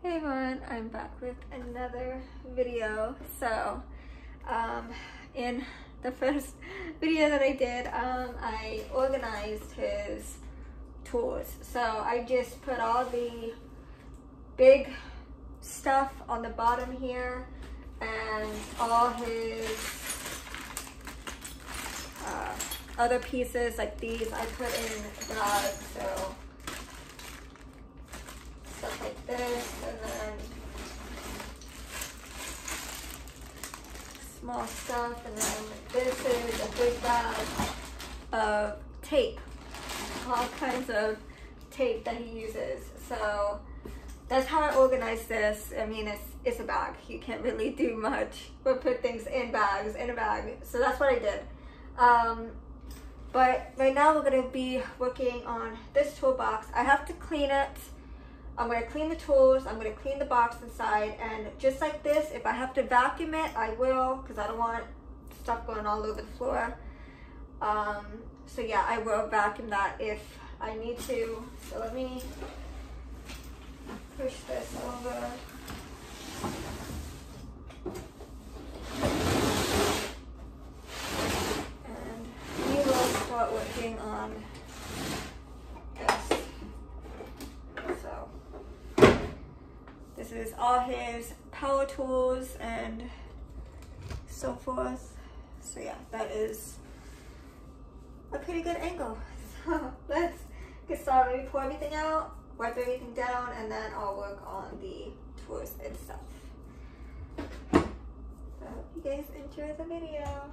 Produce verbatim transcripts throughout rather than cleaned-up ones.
Hey everyone, I'm back with another video. So, um, in the first video that I did, um, I organized his tools. So I just put all the big stuff on the bottom here and all his uh, other pieces like these I put in bags. So stuff like this, and then small stuff, and then this is a big bag of tape, all kinds of tape that he uses. So that's how I organize this. I mean, it's it's a bag. You can't really do much but put things in bags, in a bag. So that's what I did. Um, but right now we're gonna be working on this toolbox. I have to clean it. I'm going to clean the tools, I'm going to clean the box inside, and just like this, if I have to vacuum it, I will, because I don't want stuff going all over the floor. Um, so yeah, I will vacuum that if I need to. So let me push this over. And we will start working on this. So this is all his power tools and so forth. So yeah, that is a pretty good angle. So let's get started. Maybe pour everything out, wipe everything down, and then I'll work on the tools itself. So I hope you guys enjoy the video.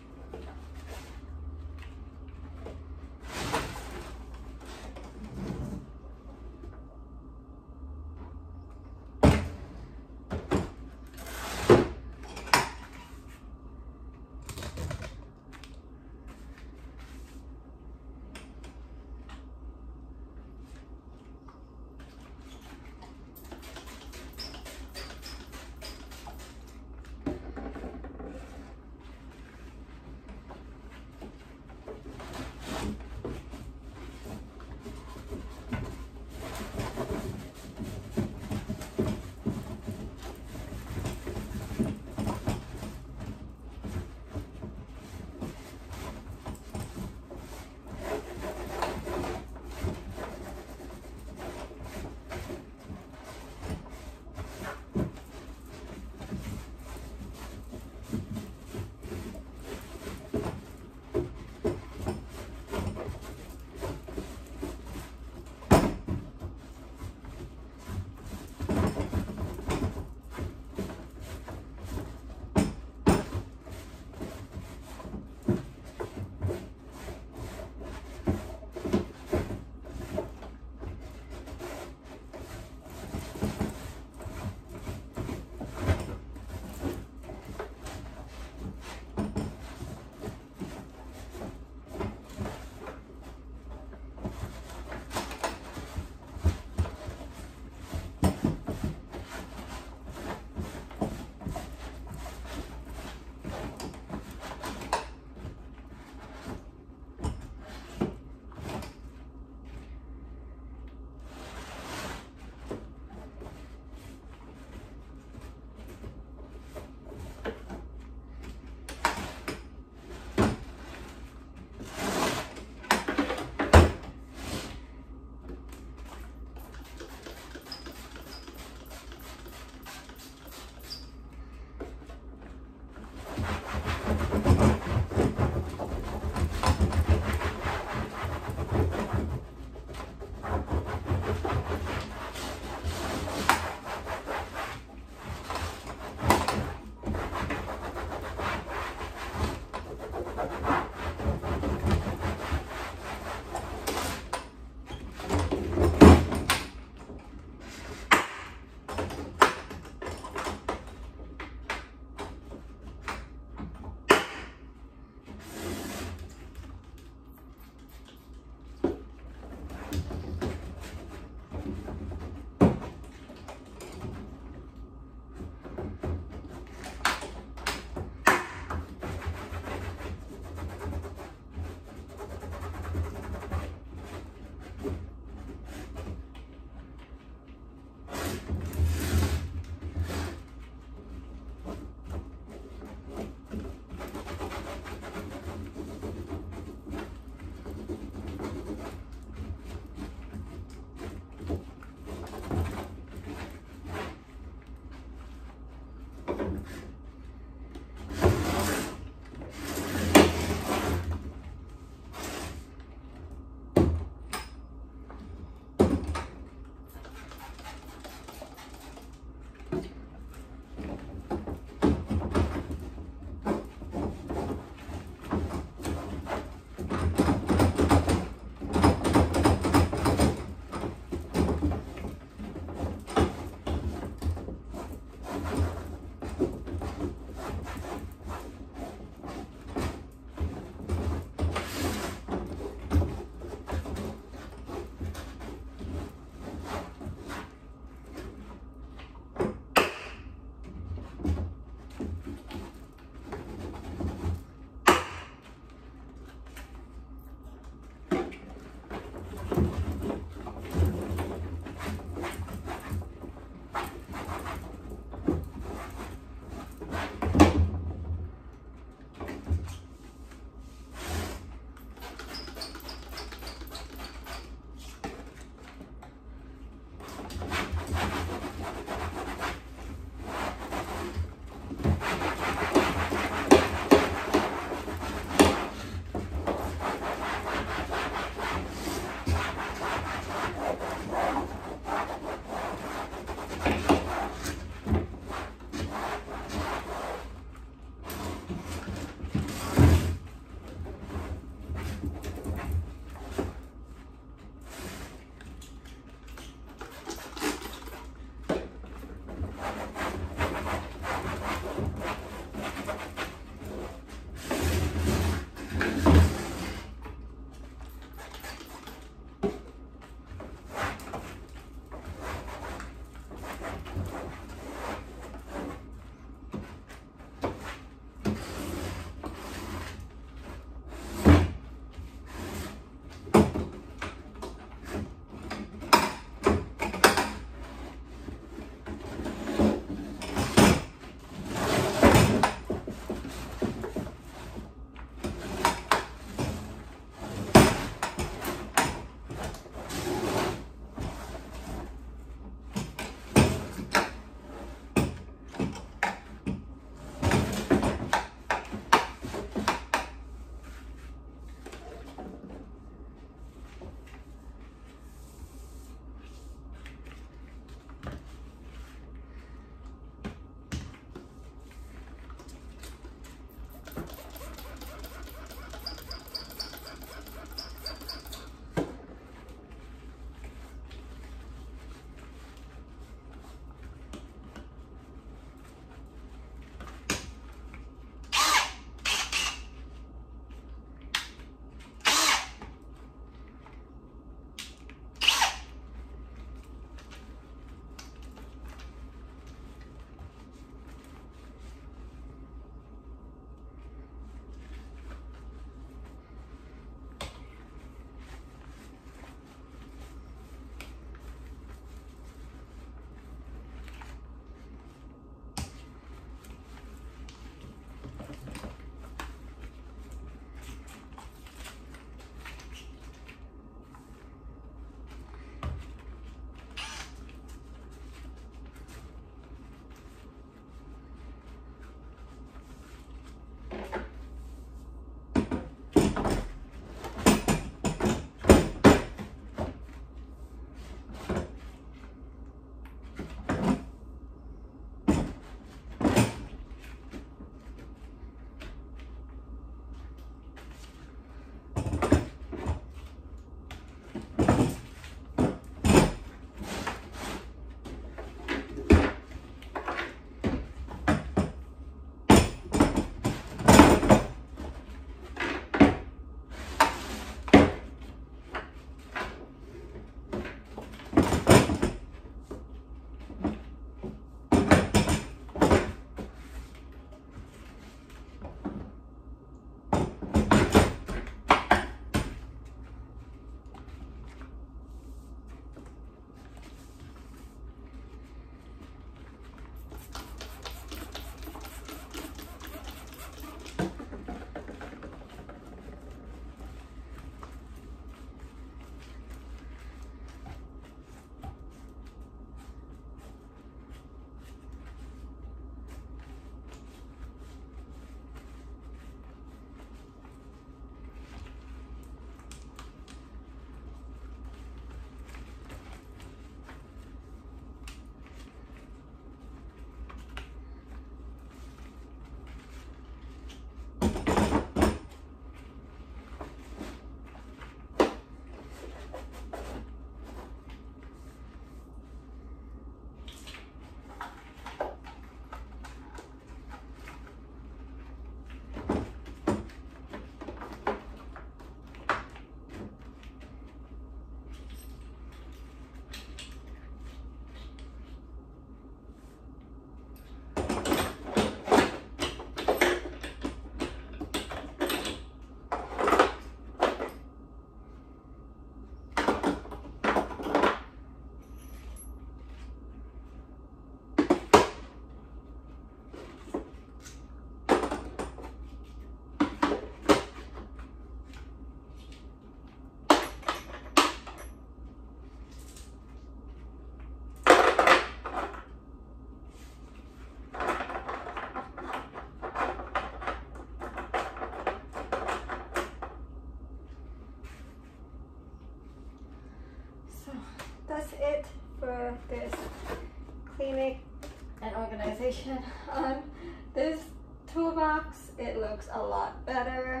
organization on this toolbox. It looks a lot better,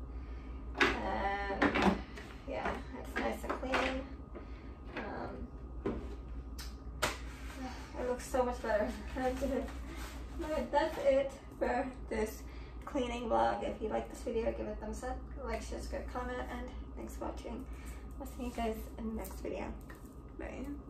and yeah, it's nice and clean. Um, it looks so much better. But that's it for this cleaning vlog. If you like this video, give it a thumbs up, like, share, subscribe, comment, and thanks for watching. I'll see you guys in the next video. Bye.